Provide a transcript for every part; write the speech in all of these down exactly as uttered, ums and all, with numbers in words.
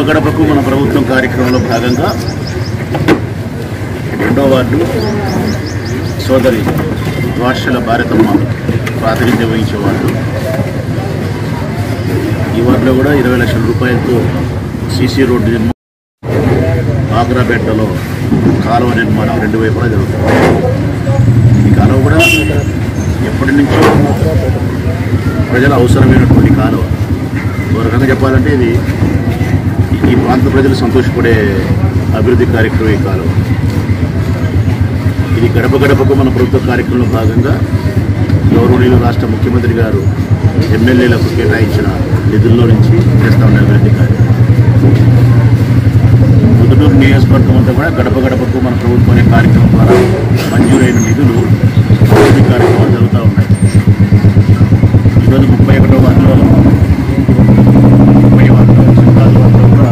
గడపకు మన ప్రభుత్వం కార్యక్రమంలో భాగంగా రెండో వార్డు సోదరి రాష్ట్రాల భారతమ్మ ప్రాతినిధ్యం వహించే వార్డు. ఈ వార్డులో కూడా ఇరవై లక్షల రూపాయలతో సీసీ రోడ్డు నిర్మాణం, ఆగ్రాపేటలో కాలువ నిర్మాణం రెండు వైపులా జరుగుతుంది. ఈ కాలువ కూడా ఎప్పటి నుంచో ప్రజల అవసరమైనటువంటి కాలువ. ఒక రకంగా చెప్పాలంటే ఇది ఈ ప్రాంత ప్రజలు సంతోషపడే అభివృద్ధి కార్యక్రమం ఈ కాలువ. ఇది గడప గడపకు మన ప్రభుత్వ కార్యక్రమంలో భాగంగా గౌరవనీయులు రాష్ట్ర ముఖ్యమంత్రి గారు ఎమ్మెల్యేలకు కేటాయించిన నిధుల్లో నుంచి చేస్తా ఉన్న అభివృద్ధి కార్యక్రమం. ముదునూరు నియోజకవర్గం అంతా కూడా గడప గడపకు మన ప్రభుత్వం అనే కార్యక్రమం ద్వారా మంజూరైన నిధులు అభివృద్ధి కార్యక్రమాలు జరుగుతూ ఉన్నాయి. ఈరోజు ముప్పై ఒకటో వార్డులో ముప్పై వార్డులో సింగాల్ వార్డులో కూడా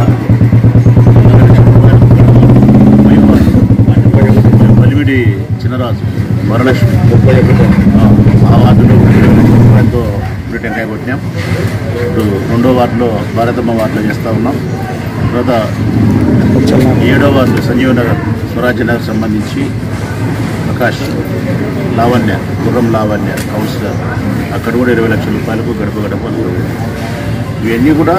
మలిమిడి చిన్నరాజు వరలక్ష్మి ముప్పై ఒకటో ఆ వార్డులో ఎంతో టెంకాయ కొట్టినాం. ఇప్పుడు రెండో వార్డులో భారతమ్మ వార్డులో చేస్తూ ఉన్నాం. తర్వాత ఏడో వార్డు సంజీవ్ నగర్ స్వరాజ్య నగర్ సంబంధించి ప్రకాష్ లావణ్య గుర్రం లావణ్య కౌన్సిలర్ అక్కడ కూడా ఇరవై లక్షల రూపాయలకు గడప గడప. ఇవన్నీ కూడా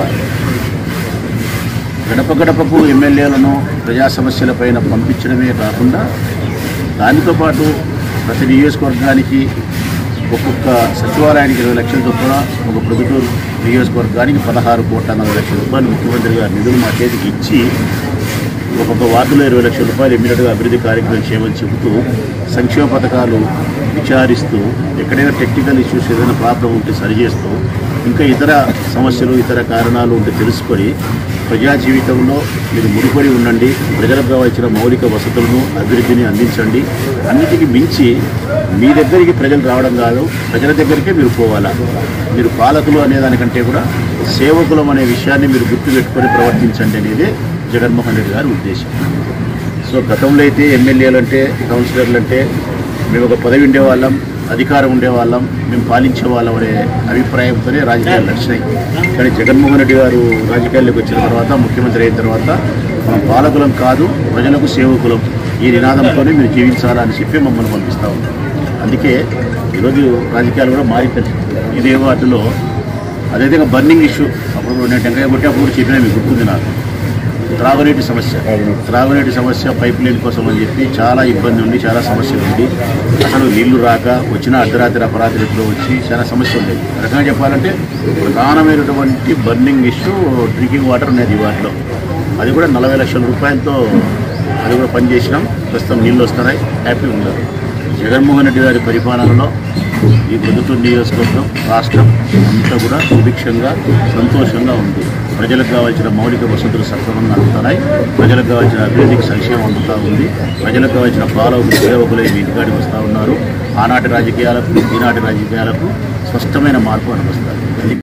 గడప గడపకు ఎమ్మెల్యేలను ప్రజా సమస్యలపైన పంపించడమే కాకుండా దానితో పాటు ప్రతి నియోజకవర్గానికి ఒక్కొక్క సచివాలయానికి ఇరవై లక్షల చొప్పున ఒక ప్రొద్దుటూరు నియోజకవర్గానికి పదహారు కోట్ల నలభై లక్షల రూపాయలు ముఖ్యమంత్రి గారు నిధులు మా చేతికి ఇచ్చి ఒక్కొక్క వార్డులో ఇరవై లక్షల రూపాయలు ఇమ్మీడియట్గా అభివృద్ధి కార్యక్రమం చేయమని చెబుతూ సంక్షేమ పథకాలు విచారిస్తూ ఎక్కడైనా టెక్నికల్ ఇష్యూస్ ఏదైనా ప్రాబ్లం ఉంటే సరిచేస్తూ ఇంకా ఇతర సమస్యలు ఇతర కారణాలు ఉంటే తెలుసుకొని ప్రజా జీవితంలో మీరు ముడిపడి ఉండండి, ప్రజలకు కావాల్సిన మౌలిక వసతులను అభివృద్ధిని అందించండి. అన్నిటికీ మించి మీ దగ్గరికి ప్రజలు రావడం కాదు, ప్రజల దగ్గరికే మీరు పోవాలా. మీరు పాలకులు అనేదానికంటే కూడా సేవకులం అనే విషయాన్ని మీరు గుర్తుపెట్టుకొని ప్రవర్తించండి అనేది జగన్మోహన్ రెడ్డి గారి ఉద్దేశం. సో గతంలో అయితే ఎమ్మెల్యేలు అంటే కౌన్సిలర్లు అంటే మేము ఒక పదవి ఉండేవాళ్ళం, అధికారం ఉండేవాళ్ళం, మేము పాలించే వాళ్ళం అనే అభిప్రాయంతోనే రాజకీయాలు నడిచినాయి. కానీ జగన్మోహన్ రెడ్డి గారు రాజకీయాల్లోకి వచ్చిన తర్వాత ముఖ్యమంత్రి అయిన తర్వాత మనం పాలకులం కాదు ప్రజలకు సేవకులం ఈ నినాదంతోనే మీరు జీవించాలని చెప్పి మమ్మల్ని పంపిస్తూ ఉంటాం. అందుకే ఈరోజు రాజకీయాలు కూడా మారిపోయింది. ఇదే వాటిలో అదేవిధంగా బర్నింగ్ ఇష్యూ అప్పుడు నేను టెంకాయ కొట్టి అప్పుడు కూడా చెప్పినా మీకు గుర్తుంది నాకు. త్రాగునీటి సమస్య త్రాగునీటి సమస్య పైప్ లైన్ కోసం అని చెప్పి చాలా ఇబ్బంది ఉంది, చాలా సమస్యలు ఉంది. అసలు నీళ్లు రాక వచ్చిన అర్ధరాత్రి అపరాత్రిలో వచ్చి చాలా సమస్య ఉండేది. రకంగా చెప్పాలంటే ప్రధానమైనటువంటి బర్నింగ్ ఇష్యూ డ్రింకింగ్ వాటర్ ఉన్నది ఈ వాటిలో. అది కూడా నలభై లక్షల రూపాయలతో అది కూడా పనిచేసినాం. ప్రస్తుతం నీళ్ళు వస్తున్నాయి, హ్యాపీ ఉన్నారు. జగన్మోహన్ రెడ్డి గారి పరిపాలనలో ఈ ప్రొద్దుటూరు నియోజకవర్గం రాష్ట్రం అంతా కూడా సుభిక్షంగా సంతోషంగా ఉంది. ప్రజలకు కావాల్సిన మౌలిక వసతులు సక్రమంగా అందుతున్నాయి, ప్రజలకు కావాల్సిన అభివృద్ధికి సంక్షేమం అందుతూ ఉంది, ప్రజలకు కావాల్సిన పాలకులు సేవకులై మీ ఇంటికాడికి వస్తూ ఉన్నారు. ఆనాటి రాజకీయాలకు ఈనాటి రాజకీయాలకు స్పష్టమైన మార్పు అనిపిస్తారు.